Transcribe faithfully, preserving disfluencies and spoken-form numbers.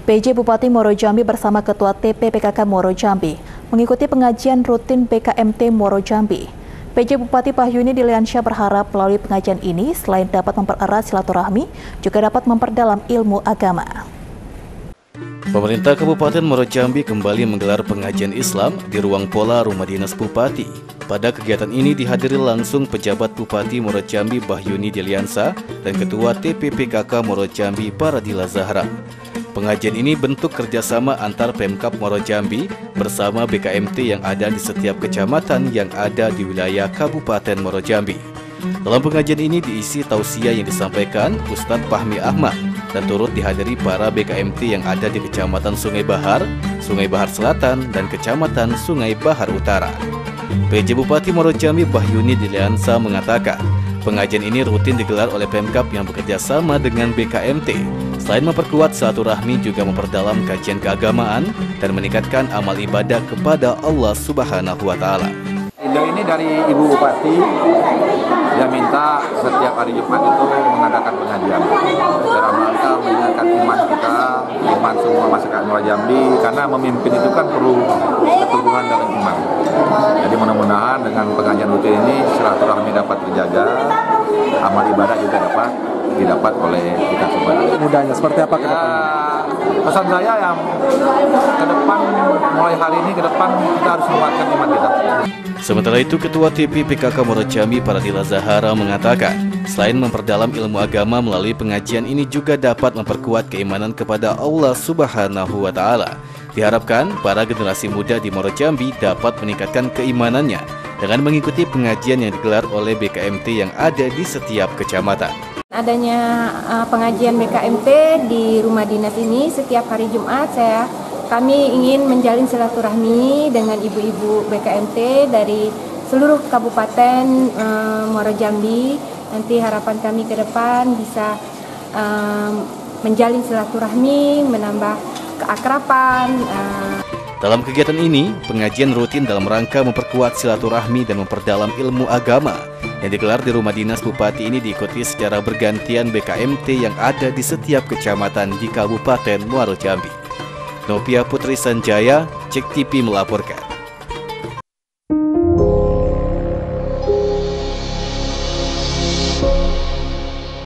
P J Bupati Muaro Jambi bersama Ketua T P P K K Muaro Jambi mengikuti pengajian rutin B K M T Muaro Jambi. P J Bupati Bahyuni Diliansyah berharap melalui pengajian ini selain dapat mempererat silaturahmi, juga dapat memperdalam ilmu agama. Pemerintah Kabupaten Muaro Jambi kembali menggelar pengajian Islam di ruang pola Rumah Dinas Bupati. Pada kegiatan ini dihadiri langsung pejabat Bupati Muaro Jambi Bahyuni Diliansyah dan Ketua T P P K K Muaro Jambi Paradila Zahra. Pengajian ini bentuk kerjasama antar Pemkab Muaro Jambi bersama B K M T yang ada di setiap kecamatan yang ada di wilayah Kabupaten Muaro Jambi. Dalam pengajian ini diisi tausiah yang disampaikan Ustadz Fahmi Ahmad dan turut dihadiri para B K M T yang ada di Kecamatan Sungai Bahar, Sungai Bahar Selatan, dan Kecamatan Sungai Bahar Utara. P J Bupati Muaro Jambi Bahyuni Diliansyah mengatakan, pengajian ini rutin digelar oleh Pemkab yang bekerja sama dengan B K M T. Selain memperkuat silaturahmi, juga memperdalam kajian keagamaan dan meningkatkan amal ibadah kepada Allah Subhanahu wa Ta'ala. Ide ini dari Ibu Bupati, dia minta setiap hari Jumat itu mengadakan pengajian dalam rangka meningkatkan iman kita, iman semua masyarakat Muaro Jambi, karena memimpin itu kan perlu keteguhan dalam iman. Jadi mudah-mudahan dengan pengajian rutin ini silaturahmi dapat terjaga, amal ibadah juga dapat didapat oleh kita semua. Mudahnya seperti apa ke depan? Ya, pesan saya yang ke depan, mulai hari ini ke depan kita harus menguatkan iman kita. Sementara itu, Ketua T P P K K Muaro Jambi Paradila Zahra mengatakan, selain memperdalam ilmu agama melalui pengajian ini juga dapat memperkuat keimanan kepada Allah Subhanahu wa Ta'ala. Diharapkan para generasi muda di Muaro Jambi dapat meningkatkan keimanannya dengan mengikuti pengajian yang digelar oleh B K M T yang ada di setiap kecamatan. Adanya uh, pengajian B K M T di rumah dinas ini setiap hari Jumat, saya kami ingin menjalin silaturahmi dengan ibu-ibu B K M T dari seluruh Kabupaten uh, Muaro Jambi. Nanti harapan kami ke depan bisa uh, menjalin silaturahmi, menambah keakraban. Uh. Dalam kegiatan ini, pengajian rutin dalam rangka memperkuat silaturahmi dan memperdalam ilmu agama yang digelar di Rumah Dinas Bupati ini diikuti secara bergantian B K M T yang ada di setiap kecamatan di Kabupaten Muaro Jambi. Novia Putri Sanjaya, Cek T V melaporkan.